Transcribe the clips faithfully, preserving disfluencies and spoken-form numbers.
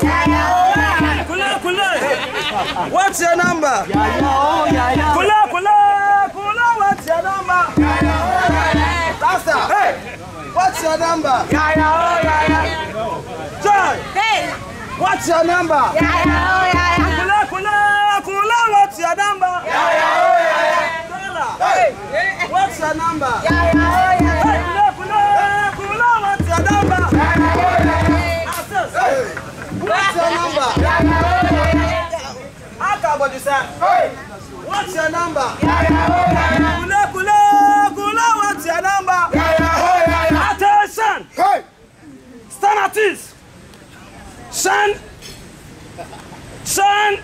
Kula, kula. What's your number? Kula, kula, kula. What's your number? Rasta. Hey. What's your number? John. Hey. What's your number? Kula, kula, kula. What's your number? Hey. What's your number? Hey. Kula, kula, kula. What's your number? Hey. What's your number? Hey. What's your number? Kula, kula, kula. What's your number? Attention! Hey. Stand at this. Son. Son.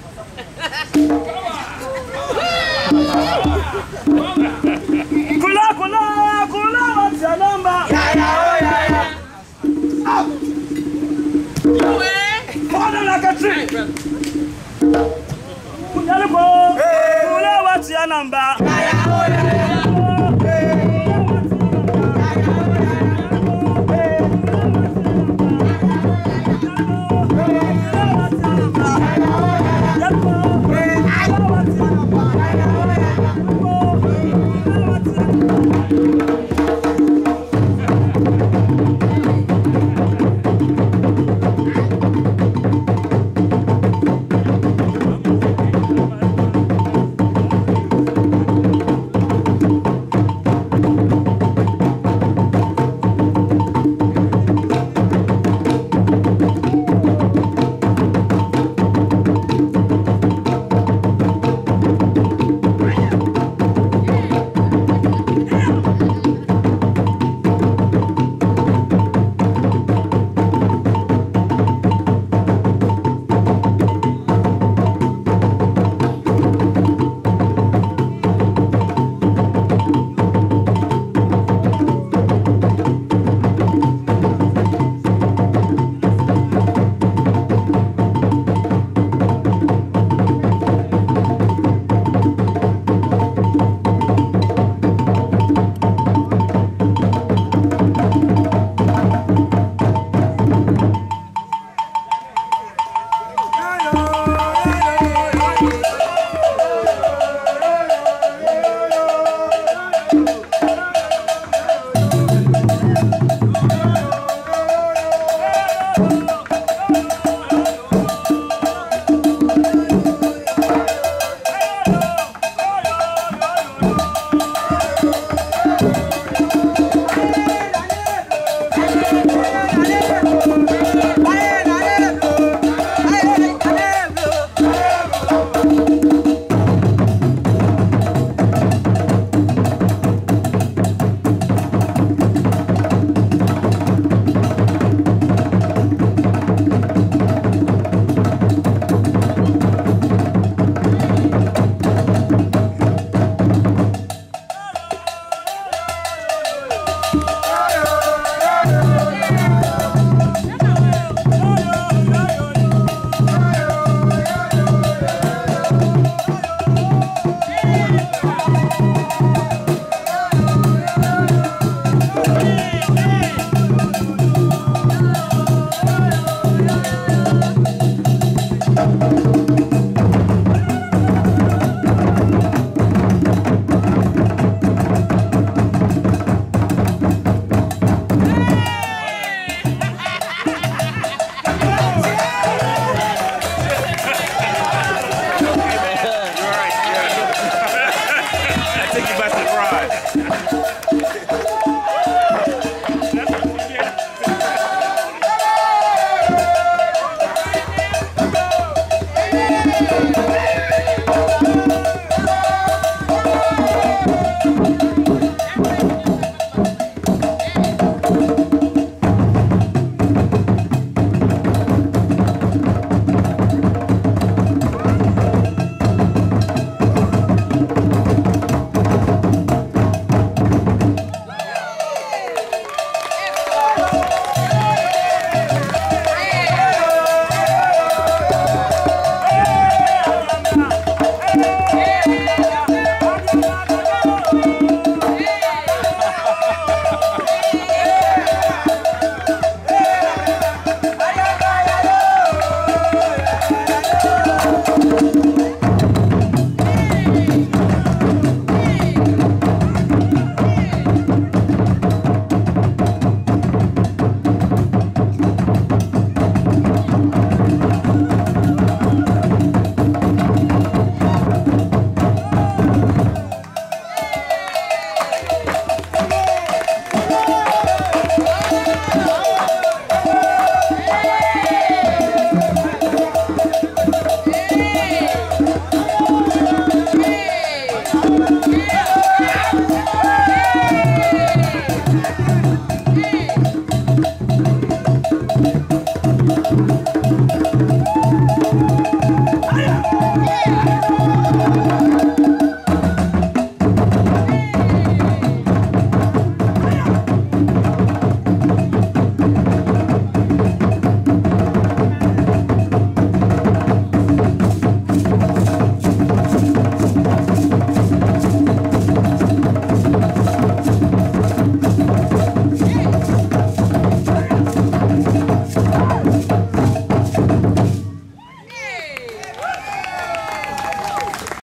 Kula, kula, kula. What's your number? Up. Fall like a tree. Kula, kula. What's your number?